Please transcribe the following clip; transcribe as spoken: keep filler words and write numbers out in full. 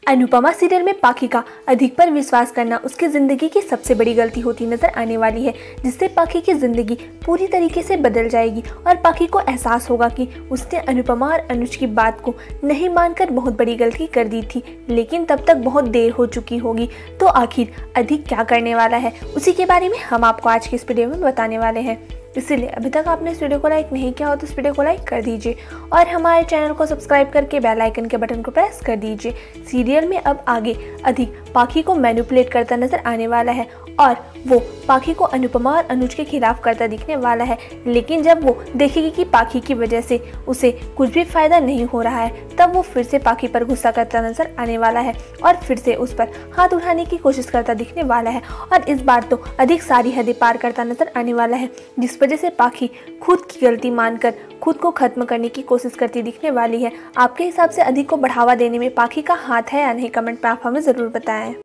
Anupama serial में पाखी का अधिक पर विश्वास करना उसकी जिंदगी की सबसे बड़ी गलती होती नजर आने वाली है, जिससे पाखी की जिंदगी पूरी तरीके से बदल जाएगी और पाखी को एहसास होगा कि उसने अनुपमा और अनुज की बात को नहीं मानकर बहुत बड़ी गलती कर दी थी, लेकिन तब तक बहुत देर हो चुकी होगी। तो आखिर अधिक क्या करने वाला है, उसी के बारे में हम आपको आज की इस वीडियो में बताने वाले हैं। इसीलिए अभी तक आपने इस वीडियो को लाइक नहीं किया हो तो इस वीडियो को लाइक कर दीजिए और हमारे चैनल को सब्सक्राइब करके बेल आइकन के बटन को प्रेस कर दीजिए। सीरियल में अब आगे अधिक पाखी को मैनिपुलेट करता नजर आने वाला है और वो पाखी को अनुपमा और अनुज के खिलाफ करता दिखने वाला है, लेकिन जब वो देखेगी कि पाखी की वजह से उसे कुछ भी फायदा नहीं हो रहा है, तब वो फिर से पाखी पर गुस्सा करता नजर आने वाला है और फिर से उस पर हाथ उठाने की कोशिश करता दिखने वाला है और इस बार तो अधिक सारी हदें पार करता नजर आने वाला है, जिस वजह से पाखी खुद की गलती मानकर खुद को खत्म करने की कोशिश करती दिखने वाली है। आपके हिसाब से अधिक को बढ़ावा देने में पाखी का हाथ है या नहीं, कमेंट में आप हमें ज़रूर बताएं।